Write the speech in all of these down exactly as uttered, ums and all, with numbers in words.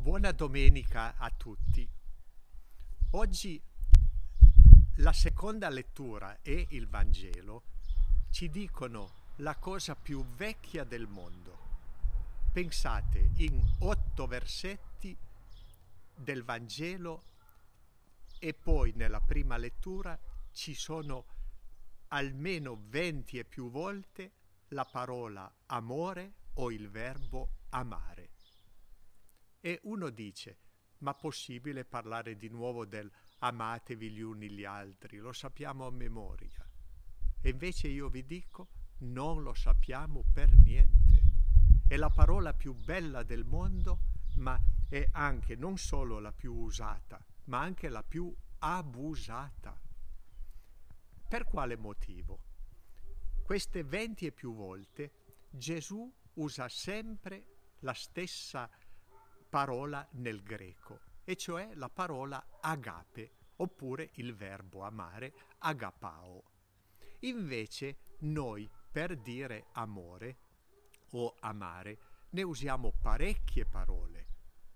Buona domenica a tutti. Oggi la seconda lettura e il Vangelo ci dicono la cosa più vecchia del mondo. Pensate, in otto versetti del Vangelo e poi nella prima lettura ci sono almeno venti e più volte la parola amore o il verbo amare. E uno dice, ma possibile parlare di nuovo del amatevi gli uni gli altri? Lo sappiamo a memoria. E invece io vi dico, non lo sappiamo per niente. È la parola più bella del mondo, ma è anche non solo la più usata, ma anche la più abusata. Per quale motivo? Queste venti e più volte Gesù usa sempre la stessa parola nel greco, e cioè la parola agape, oppure il verbo amare, agapao. Invece noi per dire amore o amare ne usiamo parecchie parole.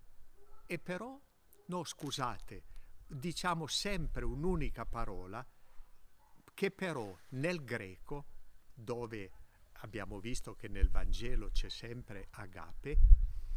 E però, no scusate, diciamo sempre un'unica parola che però nel greco, dove abbiamo visto che nel Vangelo c'è sempre agape,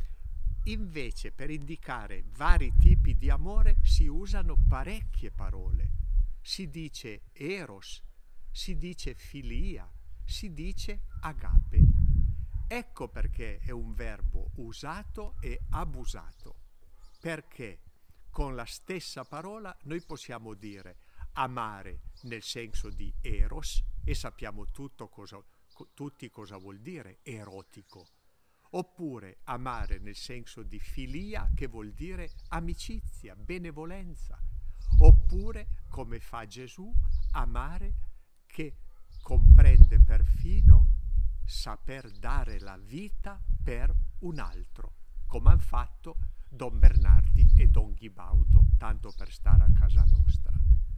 invece per indicare vari tipi di amore si usano parecchie parole. Si dice eros, si dice filia, si dice agape. Ecco perché è un verbo usato e abusato, perché con la stessa parola noi possiamo dire amare nel senso di eros, e sappiamo tutto cosa, tutti cosa vuol dire erotico, oppure amare nel senso di filia, che vuol dire amicizia, benevolenza, oppure, come fa Gesù, amare che comprende perfino saper dare la vita per un altro, come hanno fatto Don Bernardi e Don Ghibaudo, tanto per stare a casa nostra.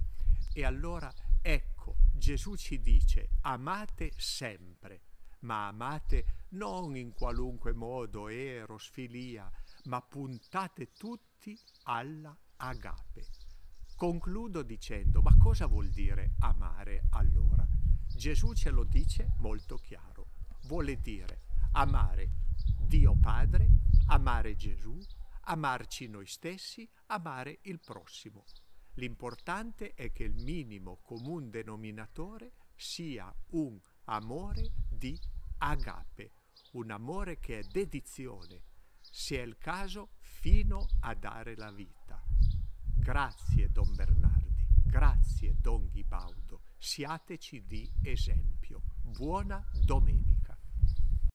E allora ecco, Gesù ci dice amate sempre, ma amate non in qualunque modo, eros, filia, ma puntate tutti alla agape. Concludo dicendo, ma cosa vuol dire amare allora? Gesù ce lo dice molto chiaro. Vuole dire amare Dio Padre, amare Gesù, amarci noi stessi, amare il prossimo. L'importante è che il minimo comune denominatore sia un amore di agape, un amore che è dedizione, se è il caso, fino a dare la vita. Grazie Don Bernardi, grazie Don Ghibaudo, siateci di esempio. Buona domenica.